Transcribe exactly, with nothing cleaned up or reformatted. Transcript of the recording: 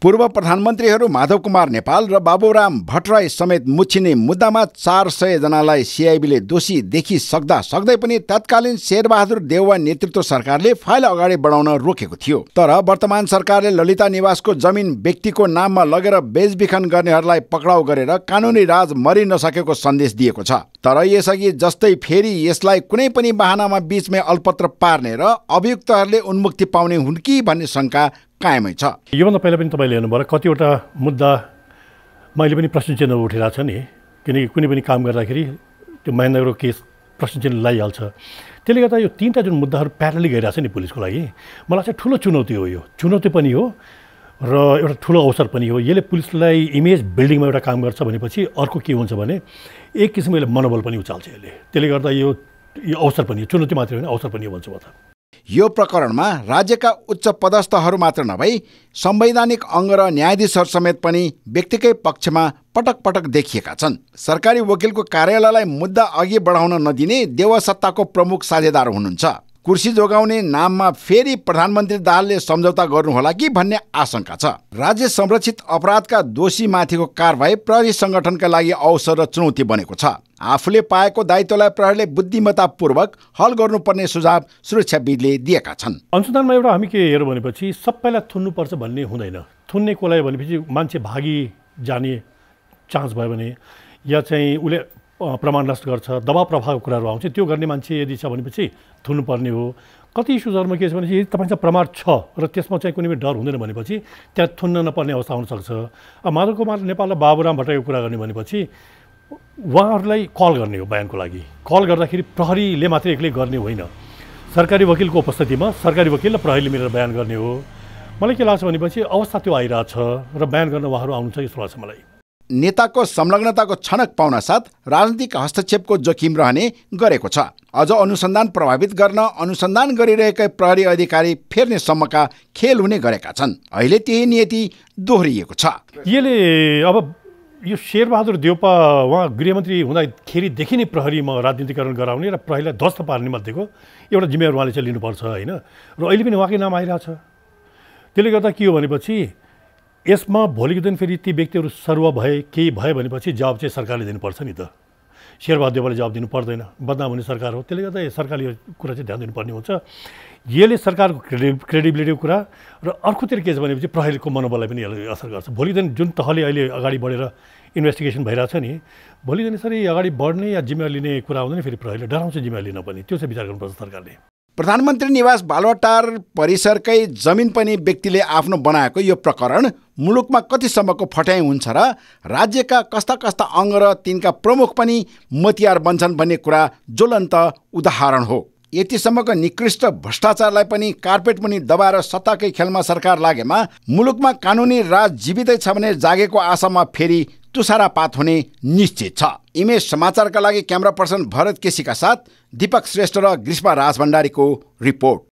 पूर्व प्रधानमन्त्रीहरू माधव कुमार नेपाल र बाबुराम भट्टराई समेत मुछिने मुद्दामा चार सय जनालाई सिआइबीले दोषी देखिसक्दा सक्दै पनि तत्कालीन शेरबहादुर देउवा नेतृत्व सरकारले फाइल अगाडि बढाउन रोकेको थियो। तर वर्तमान सरकारले ललिता निवासको जमिन व्यक्तिको नाममा लगेर बेचबिखन गर्नेहरूलाई पक्राउ गरेर कानुनी राज मरि नसकेको सन्देश दिएको छ। तर यसअघि जस्तै फेरि यसलाई कुनै पनि बहानामा बीचमै अल्पत्र पार्ने र अभियुक्तहरूले उन्मुक्ति पाउने हुन् कि भन्ने शङ्का कायमै छ। योभन्दा पहिला पनि तपाईँले हेर्नुभयो कतिवटा मुद्दा मैले पनि प्रश्न चिन्ह उठिरहेको छ नि, किनकि कुनै पनि काम गर्दाखेरि त्यो महेन्द्रको केस प्रश्न चिन्ह लगाइहाल्छ। त्यसले गर्दा यो तिनवटा जुन मुद्दाहरू प्यारलली गइरहेको छ नि पुलिसको लागि, मलाई चाहिँ ठुलो चुनौती हो। यो चुनौती पनि हो र एउटा ठुलो अवसर पनि हो। यसले पुलिसलाई इमेज बिल्डिङमा एउटा काम गर्छ भनेपछि अर्को के हुन्छ भने एक किसिमको मनोबल पनि उचाल्छ यसले। त्यसले गर्दा यो यो अवसर पनि, चुनौती मात्रै होइन अवसर पनि हो भन्छु म त। यो प्रकरणमा राज्यका उच्च पदस्थहरू मात्र नभई संवैधानिक अङ्ग र न्यायाधीशहरू समेत पनि व्यक्तिकै पक्षमा पटक पटक देखिएका छन्। सरकारी वकिलको कार्यालयलाई मुद्दा अघि बढाउन नदिने देउवा सत्ताको प्रमुख साझेदार हुनुहुन्छ। कुर्सी जोगाउने नाममा फेरि प्रधानमन्त्री दाहालले सम्झौता गर्नुहोला कि भन्ने आशंका छ। राज्य संरक्षित अपराधका दोषीमाथिको कारबाही प्रहरी सङ्गठनका लागि अवसर र चुनौती बनेको छ। आफूले पाएको दायित्वलाई प्रहरीले बुद्धिमत्तापूर्वक हल गर्नुपर्ने सुझाव सुरक्षाविदले दिएका छन्। अनुसन्धानमा एउटा हामी के हेरौँ भनेपछि सबैलाई थुन्नुपर्छ भन्ने हुँदैन। थुन्ने कोलाई भनेपछि मान्छे भागी जाने चान्स भयो भने या चाहिँ उसले प्रमाण नष्ट गर्छ, दबाव प्रभावको कुराहरू आउँछ, त्यो गर्ने मान्छे यदि छ भनेपछि थुन्नुपर्ने हो। कति इस्युजहरूमा के छ भनेपछि यदि तपाईँसँग प्रमाण छ र त्यसमा चाहिँ कुनै पनि डर हुँदैन भनेपछि त्यहाँ थुन्न नपर्ने अवस्था हुनसक्छ। अब माधव कुमार नेपाल र बाबुराम भट्टराईको कुरा गर्ने भनेपछि उहाँहरूलाई कल गर्ने हो बयानको लागि। कल गर्दाखेरि प्रहरीले मात्रै एक्लै गर्ने होइन, सरकारी वकिलको उपस्थितिमा सरकारी वकिल र प्रहरीले मिलेर बयान गर्ने हो। मलाई के लाग्छ भनेपछि अवस्था त्यो आइरहेछ र बयान गर्न उहाँहरू आउनुहुन्छ जस्तो लाग्छ मलाई। नेताको संलग्नताको छनक पाउन साथ राजनीतिक हस्तक्षेपको जोखिम रहने गरेको छ। अझ अनुसन्धान प्रभावित गर्न अनुसन्धान गरिरहेका प्रहरी अधिकारी फेर्ने सम्मका खेल हुने गरेका छन्। अहिले त्यही नियति दोहोरिएको छ। यसले अब यो शेरबहादुर देउपा उहाँ गृहमन्त्री हुँदाखेरिदेखि नै प्रहरीमा राजनीतिकरण गराउने र प्रहरीलाई ध्वस्त पार्ने मध्येको एउटा जिम्मेवार उहाँले चाहिँ लिनुपर्छ होइन। र अहिले पनि उहाँकै नाम आइरहेछ। त्यसले गर्दा के हो भनेपछि यसमा भोलिको दिन फेरि ती व्यक्तिहरू सरुवा भए केही भयो भनेपछि जवाब चाहिँ सरकारले दिनुपर्छ नि त। शेरबहादुर देउपाले जवाब दिनु पर्दैन, बदनाम हुने सरकार हो। त्यसले गर्दा सरकारले यो कुरा चाहिँ ध्यान दिनुपर्ने हुन्छ। यसले सरकारको क्रेडि क्रेडिबिलिटीको कुरा र अर्कोतिर के छ भनेपछि प्रहरीको मनोबललाई पनि यसले असर गर्छ। भोलिको दिन जुन तहले अहिले अगाडि बढेर इन्भेस्टिगेसन भइरहेछ नि, भोलिको दिन यसरी अगाडि बढ्ने या जिम्मेवारी लिने कुरा आउँदैन फेरि प्रहरीले डराउँछ जिम्मेवारी लिन पनि। त्यो चाहिँ विचार गर्नुपर्छ सरकारले। प्रधानमन्त्री निवास बालुवाटार परिसरकै जमिन पनि व्यक्तिले आफ्नो बनाएको यो प्रकरण मुलुकमा कतिसम्मको फट्याइ हुन्छ र राज्यका कस्ता कस्ता अङ्ग र तिनका प्रमुख पनि मतियार बन्छन् भन्ने कुरा ज्वलन्त उदाहरण हो। यतिसम्मको निकृष्ट भ्रष्टाचारलाई पनि कार्पेट पनि दबाएर सत्ताकै खेलमा सरकार लागेमा मुलुकमा कानुनी राज जीवितै छ भने जागेको आशामा फेरि तुषारापात हुने निश्चित छ। इमेज समाचारका लागि क्यामेरा पर्सन भरत केसीका साथ दीपक श्रेष्ठ र ग्रीष्मा राजभण्डारीको रिपोर्ट।